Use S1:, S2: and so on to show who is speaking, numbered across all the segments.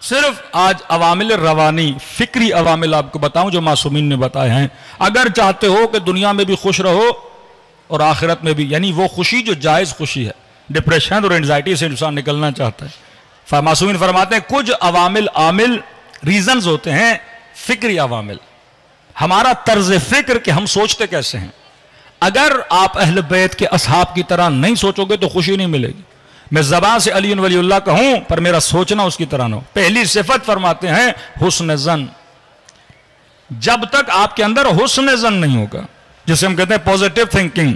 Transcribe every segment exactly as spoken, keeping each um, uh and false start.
S1: صرف آج عوامل روانی فکری عوامل آپ کو بتاؤں جو معصومین نے بتائے ہیں. اگر چاہتے ہو کہ دنیا میں بھی خوش رہو اور آخرت میں بھی، یعنی وہ خوشی جو جائز خوشی ہے، ڈپریشن اور انزائٹی سے انسان نکلنا چاہتا ہے، معصومین فرماتے ہیں کچھ عوامل عامل ریزنز ہوتے ہیں فکری عوامل، ہمارا طرز فکر کہ ہم سوچتے کیسے ہیں. اگر آپ اہل بیت کے اصحاب کی طرح نہیں سوچو گے تو خوشی نہیں ملے گی. میں زبان سے علی ولی اللہ کہوں پر میرا سوچنا اس کی طرح نہ ہو. پہلی صفت فرماتے ہیں حسن ظن. جب تک آپ کے اندر حسن ظن نہیں ہوگا، جسے ہم کہتے ہیں پوزیٹو تھنکنگ.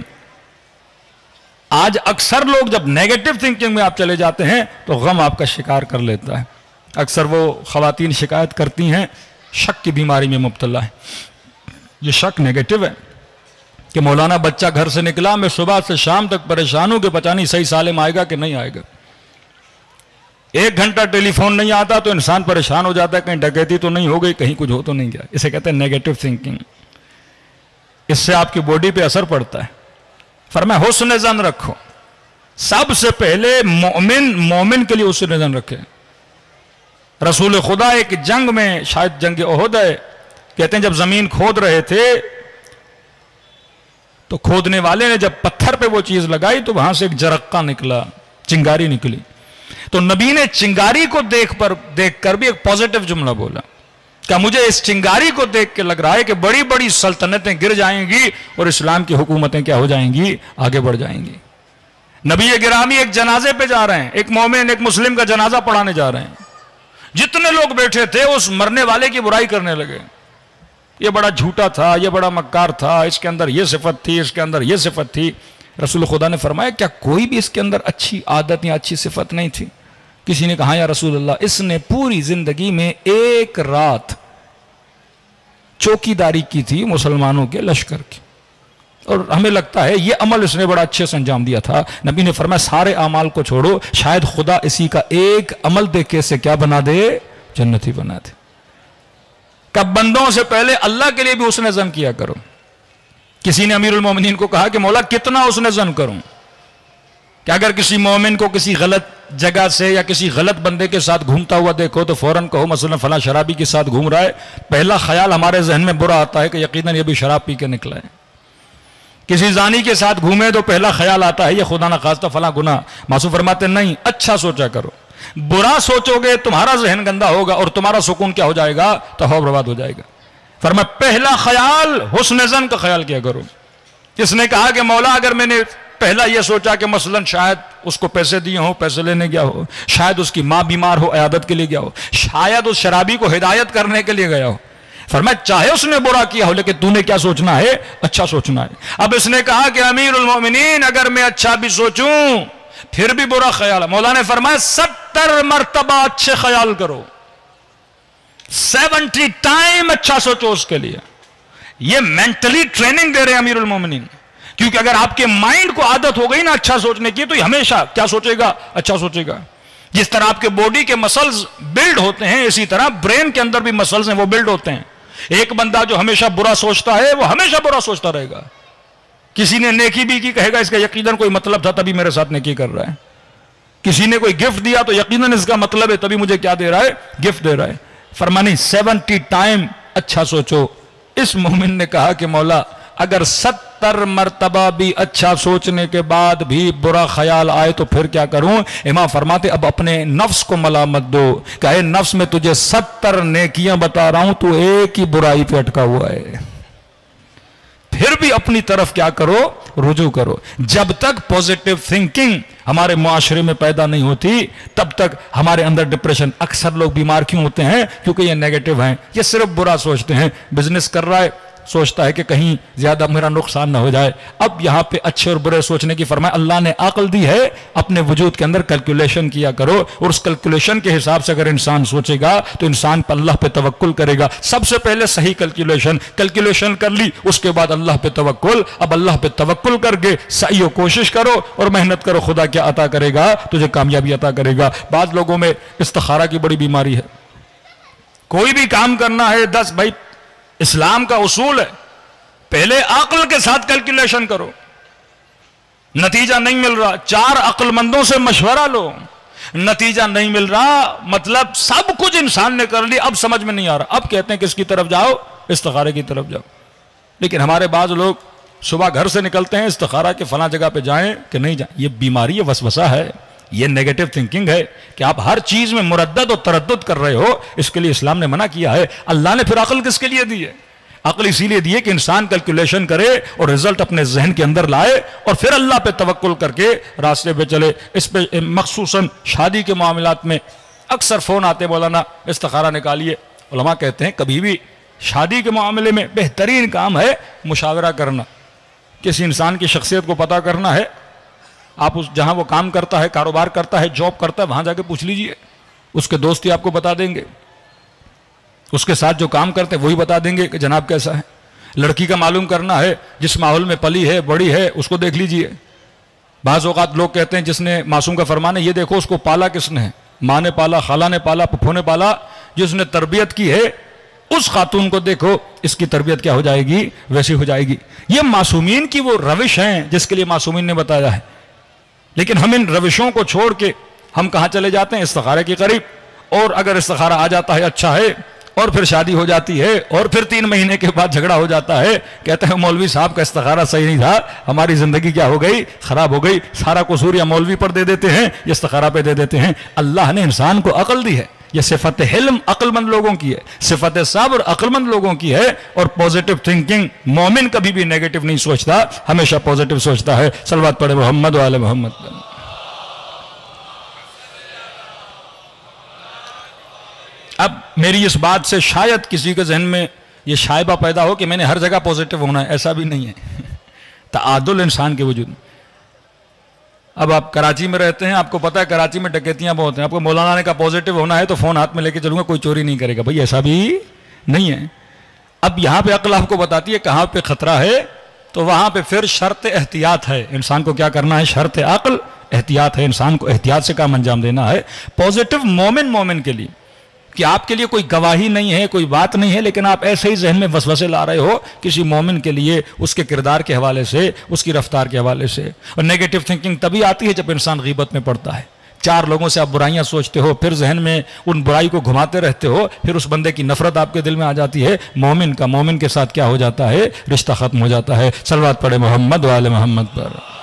S1: آج اکثر لوگ جب نیگیٹو تھنکنگ میں آپ چلے جاتے ہیں تو غم آپ کا شکار کر لیتا ہے. اکثر وہ خواتین شکایت کرتی ہیں شک کی بیماری میں مبتلا ہے. یہ شک نیگیٹو ہے کہ مولانا بچہ گھر سے نکلا، میں صبح سے شام تک پریشان ہوں کہ پتہ نہیں صحیح سالم آئے گا کہ نہیں آئے گا. ایک گھنٹہ ٹیلی فون نہیں آتا تو انسان پریشان ہو جاتا ہے کہیں ڈکیتی تو نہیں ہو گئی، کہیں کچھ ہو تو نہیں گیا. اسے کہتے ہیں نیگیٹو تھنکنگ. اس سے آپ کی باڈی پہ اثر پڑتا ہے. فرمایا حسن ظن رکھو. سب سے پہلے مومن مومن کے لیے حسن ظن رکھے. رسول خدا ایک جنگ میں، شاید جنگ احد ہے، کہتے ہیں جب زمین کھود رہے تھے تو کھودنے والے نے جب پتھر پہ وہ چیز لگائی تو وہاں سے ایک جرقہ نکلا، چنگاری نکلی. تو نبی نے چنگاری کو دیکھ پر دیکھ کر بھی ایک پوزیٹو جملہ بولا کہ مجھے اس چنگاری کو دیکھ کے لگ رہا ہے کہ بڑی بڑی سلطنتیں گر جائیں گی اور اسلام کی حکومتیں کیا ہو جائیں گی، آگے بڑھ جائیں گی. نبی گرامی ایک جنازے پہ جا رہے ہیں، ایک مومن ایک مسلم کا جنازہ پڑھانے جا رہے ہیں. جتنے لوگ بیٹھے تھے اس مرنے والے کی برائی کرنے لگے. یہ بڑا جھوٹا تھا، یہ بڑا مکار تھا، اس کے اندر یہ صفت تھی، اس کے اندر یہ صفت تھی. رسول خدا نے فرمایا کیا کوئی بھی اس کے اندر اچھی عادت یا اچھی صفت نہیں تھی؟ کسی نے کہا یا رسول اللہ اس نے پوری زندگی میں ایک رات چوکیداری کی تھی مسلمانوں کے لشکر کی، اور ہمیں لگتا ہے یہ عمل اس نے بڑا اچھے سے انجام دیا تھا. نبی نے فرمایا سارے اعمال کو چھوڑو، شاید خدا اسی کا ایک عمل دیکھ کے اسے کیا بنا دے، جنتی بنا دے. کب بندوں سے پہلے اللہ کے لیے بھی حسن ظن کیا کرو. کسی نے امیر المومنین کو کہا کہ مولا کتنا حسن ظن کروں کہ اگر کسی مومن کو کسی غلط جگہ سے یا کسی غلط بندے کے ساتھ گھومتا ہوا دیکھو تو فوراً کہو مثلا فلاں شرابی کے ساتھ گھوم رہا ہے. پہلا خیال ہمارے ذہن میں برا آتا ہے کہ یقیناً یہ بھی شراب پی کے نکلا ہے. کسی زانی کے ساتھ گھومے تو پہلا خیال آتا ہے یہ خدا نخواستہ فلاں گناہ. معصوم فرماتے نہیں، اچھا سوچا کرو. برا سوچو گے تمہارا ذہن گندا ہوگا اور تمہارا سکون کیا ہو جائے گا، تباہ برباد ہو جائے گا. فرمایا پہلا خیال حسن ظن کا خیال کیا کرو. اس نے کہا کہ مولا اگر میں نے پہلا یہ سوچا کہ مثلا شاید اس کو پیسے دیے ہوں، پیسے لینے گیا ہو، شاید اس کی ماں بیمار ہو عیادت کے لیے گیا ہو، شاید اس شرابی کو ہدایت کرنے کے لیے گیا ہو. فرمایا چاہے اس نے برا کیا ہو لیکن تو نے کیا سوچنا ہے، اچھا سوچنا ہے. اب اس نے کہا کہ امیر المومنین اگر میں اچھا بھی سوچوں پھر بھی برا خیال ہے. مولا نے فرمایا ستر مرتبہ اچھے خیال کرو، سیونٹی ٹائم اچھا سوچو اس کے لیے. یہ مینٹلی ٹریننگ دے رہے ہیں امیر المومنین، کیونکہ اگر آپ کے مائنڈ کو عادت ہو گئی نا اچھا سوچنے کی تو یہ ہمیشہ کیا سوچے گا، اچھا سوچے گا. جس طرح آپ کے باڈی کے مسلز بلڈ ہوتے ہیں اسی طرح برین کے اندر بھی مسلز ہیں وہ بلڈ ہوتے ہیں. ایک بندہ جو ہمیشہ برا سوچتا ہے وہ ہمیشہ برا سوچتا رہے گا. کسی نے نیکی بھی کی کہے گا اس کا یقیناً کوئی مطلب تھا تبھی میرے ساتھ نیکی کر رہا ہے. کسی نے کوئی گفٹ دیا تو یقیناً اس کا مطلب ہے تبھی مجھے کیا دے رہا ہے، گفٹ دے رہا ہے. فرمانی سیونٹی ٹائم اچھا سوچو. اس مومن نے کہا کہ مولا اگر ستر مرتبہ بھی اچھا سوچنے کے بعد بھی برا خیال آئے تو پھر کیا کروں؟ امام فرماتے اب اپنے نفس کو ملامت دو کہ اے نفس میں تجھے ستر نیکیاں بتا رہا ہوں تو ایک ہی برائی پہ اٹکا ہوا ہے. پھر بھی اپنی طرف کیا کرو، رجوع کرو. جب تک پوزیٹو تھنکنگ ہمارے معاشرے میں پیدا نہیں ہوتی تب تک ہمارے اندر ڈپریشن. اکثر لوگ بیمار کیوں ہوتے ہیں؟ کیونکہ یہ نیگیٹو ہیں، یہ صرف برا سوچتے ہیں. بزنس کر رہا ہے سوچتا ہے کہ کہیں زیادہ میرا نقصان نہ ہو جائے. اب یہاں پہ اچھے اور برے سوچنے کی فرمایا اللہ نے عقل دی ہے، اپنے وجود کے اندر کیلکولیشن کیا کرو اور اس کیلکولیشن کے حساب سے اگر انسان سوچے گا تو انسان پر اللہ پہ توکل کرے گا. سب سے پہلے صحیح کیلکولیشن کیلکولیشن کر لی، اس کے بعد اللہ پہ توکل. اب اللہ پہ توکل کر کے سعی و کوشش کرو اور محنت کرو، خدا کیا عطا کرے گا، تجھے کامیابی عطا کرے گا. بعض لوگوں میں استخارہ کی بڑی بیماری ہے. کوئی بھی کام کرنا ہے دس بھائی اسلام کا اصول ہے پہلے عقل کے ساتھ کیلکولیشن کرو، نتیجہ نہیں مل رہا چار عقل مندوں سے مشورہ لو. نتیجہ نہیں مل رہا، مطلب سب کچھ انسان نے کر لیا، اب سمجھ میں نہیں آ رہا، اب کہتے ہیں کس کی طرف جاؤ؟ استخارے کی طرف جاؤ۔ لیکن ہمارے بعض لوگ صبح گھر سے نکلتے ہیں استخارہ کے فلاں جگہ پہ جائیں کہ نہیں جائیں، یہ بیماری، یہ وسوسہ ہے، یہ نیگیٹو تھنکنگ ہے کہ آپ ہر چیز میں مردد و تردد کر رہے ہو۔ اس کے لیے اسلام نے منع کیا ہے۔ اللہ نے پھر عقل کس کے لیے دی ہے؟ عقل اسی لیے دی ہے کہ انسان کیلکولیشن کرے اور رزلٹ اپنے ذہن کے اندر لائے اور پھر اللہ پہ توکل کر کے راستے پہ چلے۔ اس پہ مخصوصاً شادی کے معاملات میں اکثر فون آتے، مولانا استخارہ نکالیے۔ علماء کہتے ہیں کبھی بھی شادی کے معاملے میں بہترین کام ہے مشاورہ کرنا۔ کسی انسان کی شخصیت کو پتہ کرنا ہے، آپ اس جہاں وہ کام کرتا ہے، کاروبار کرتا ہے، جاب کرتا ہے، وہاں جا کے پوچھ لیجئے، اس کے دوستی آپ کو بتا دیں گے، اس کے ساتھ جو کام کرتے ہیں وہی بتا دیں گے کہ جناب کیسا ہے۔ لڑکی کا معلوم کرنا ہے، جس ماحول میں پلی ہے، بڑی ہے، اس کو دیکھ لیجئے۔ بعض اوقات لوگ کہتے ہیں جس نے معصوم کا فرمان ہے، یہ دیکھو اس کو پالا کس نے ہے، ماں نے پالا، خالہ نے پالا، پھپھو نے پالا، جس نے تربیت کی ہے اس خاتون کو دیکھو، اس کی تربیت کیا ہو جائے گی؟ ویسی ہو جائے گی۔ یہ معصومین کی وہ روش ہیں جس کے لیے معصومین نے بتایا ہے۔ لیکن ہم ان روشوں کو چھوڑ کے ہم کہاں چلے جاتے ہیں؟ استخارے کے قریب۔ اور اگر استخارہ آ جاتا ہے اچھا ہے، اور پھر شادی ہو جاتی ہے، اور پھر تین مہینے کے بعد جھگڑا ہو جاتا ہے، کہتے ہیں مولوی صاحب کا استخارہ صحیح نہیں تھا، ہماری زندگی کیا ہو گئی؟ خراب ہو گئی۔ سارا قصور یا مولوی پر دے دیتے ہیں یا استخارہ پہ دے دیتے ہیں۔ اللہ نے انسان کو عقل دی ہے، یہ صفت حلم عقل مند لوگوں کی ہے، صفت صبر عقل مند لوگوں کی ہے، اور پوزیٹو تھنکنگ، مومن کبھی بھی نیگیٹو نہیں سوچتا، ہمیشہ پوزیٹو سوچتا ہے۔ صلوات پڑھے محمد و آل محمد۔ اب میری اس بات سے شاید کسی کے ذہن میں یہ شائبہ پیدا ہو کہ میں نے ہر جگہ پوزیٹو ہونا ہے، ایسا بھی نہیں ہے۔ تعادل انسان کے وجود میں۔ اب آپ کراچی میں رہتے ہیں، آپ کو پتا ہے کراچی میں ڈکیتیاں بہت ہیں، آپ کو مولانا نے کہا پوزیٹو ہونا ہے تو فون ہاتھ میں لے کے چلوں گا، کوئی چوری نہیں کرے گا، بھائی ایسا بھی نہیں ہے۔ اب یہاں پہ عقل آپ کو بتاتی ہے کہاں پہ خطرہ ہے، تو وہاں پہ پھر شرط احتیاط ہے، انسان کو کیا کرنا ہے؟ شرط عقل احتیاط ہے، انسان کو احتیاط سے کام انجام دینا ہے۔ پوزیٹو مومن مومن کے لیے کہ آپ کے لیے کوئی گواہی نہیں ہے، کوئی بات نہیں ہے، لیکن آپ ایسے ہی ذہن میں وسوسے لا رہے ہو کسی مومن کے لیے، اس کے کردار کے حوالے سے، اس کی رفتار کے حوالے سے۔ اور نیگیٹو تھنکنگ تبھی آتی ہے جب انسان غیبت میں پڑتا ہے، چار لوگوں سے آپ برائیاں سوچتے ہو، پھر ذہن میں ان برائی کو گھماتے رہتے ہو، پھر اس بندے کی نفرت آپ کے دل میں آ جاتی ہے۔ مومن کا مومن کے ساتھ کیا ہو جاتا ہے؟ رشتہ ختم ہو جاتا ہے۔ صلوات پڑھے محمد و آل محمد پر۔